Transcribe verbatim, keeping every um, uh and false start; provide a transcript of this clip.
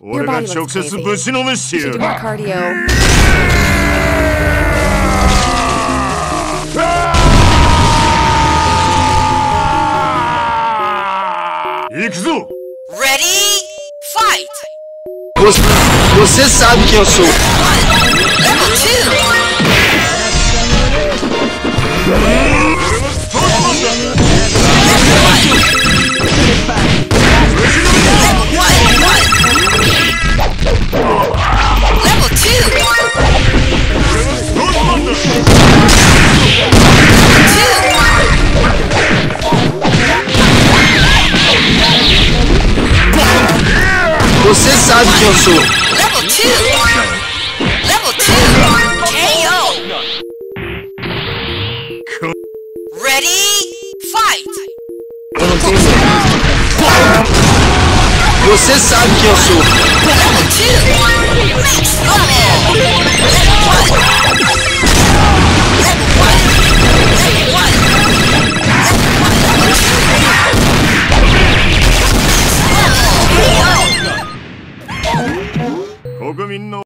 Your body looks crazy. You should do more cardio. 行くぞ Ready? Fight! Você, você sabe quem eu sou. Level two! Level two! Você sabe quem eu sou. Level two! Level two! K O! Ready? Fight! Eu não tenho certeza. Você sabe quem eu sou. Level two! Next level! Level one! Level one! Level one! Level one! K O! 国民の